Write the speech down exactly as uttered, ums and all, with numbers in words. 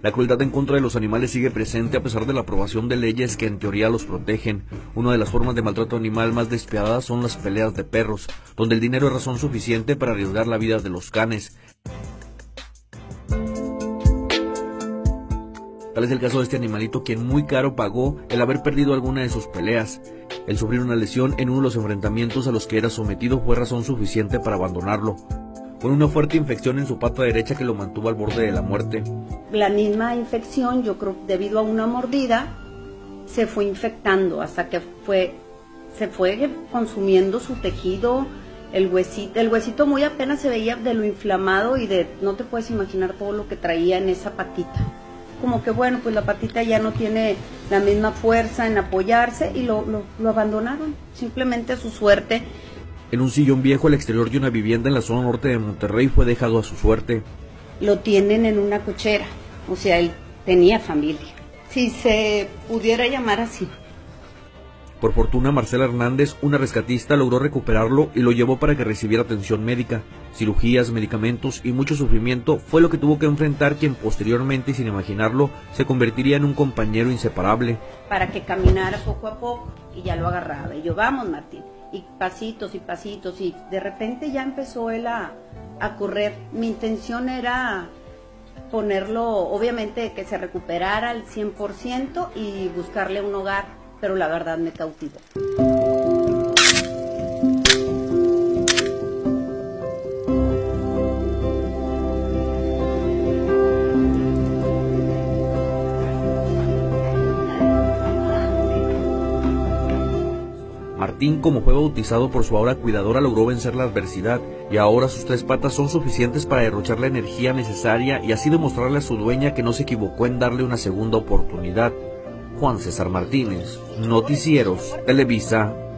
La crueldad en contra de los animales sigue presente a pesar de la aprobación de leyes que en teoría los protegen. Una de las formas de maltrato animal más despiadadas son las peleas de perros, donde el dinero es razón suficiente para arriesgar la vida de los canes. Tal es el caso de este animalito, quien muy caro pagó el haber perdido alguna de sus peleas. El sufrir una lesión en uno de los enfrentamientos a los que era sometido fue razón suficiente para abandonarlo, con una fuerte infección en su pata derecha que lo mantuvo al borde de la muerte. La misma infección, yo creo, debido a una mordida, se fue infectando hasta que fue, se fue consumiendo su tejido, el huesito, el huesito muy apenas se veía de lo inflamado y de, no te puedes imaginar todo lo que traía en esa patita. Como que bueno, pues la patita ya no tiene la misma fuerza en apoyarse y lo, lo, lo abandonaron, simplemente a su suerte. En un sillón viejo al exterior de una vivienda en la zona norte de Monterrey fue dejado a su suerte. Lo tienen en una cochera, o sea, él tenía familia, si se pudiera llamar así. Por fortuna, Marcela Hernández, una rescatista, logró recuperarlo y lo llevó para que recibiera atención médica. Cirugías, medicamentos y mucho sufrimiento fue lo que tuvo que enfrentar quien posteriormente, y sin imaginarlo, se convertiría en un compañero inseparable. Para que caminara poco a poco y ya lo agarraba. Y yo, vamos Martín, y pasitos y pasitos, y de repente ya empezó él a, a correr. Mi intención era ponerlo, obviamente, que se recuperara al cien por ciento y buscarle un hogar, pero la verdad me cautivó. Martín, como fue bautizado por su ahora cuidadora, logró vencer la adversidad y ahora sus tres patas son suficientes para derrochar la energía necesaria y así demostrarle a su dueña que no se equivocó en darle una segunda oportunidad. Juan César Martínez, Noticieros Televisa.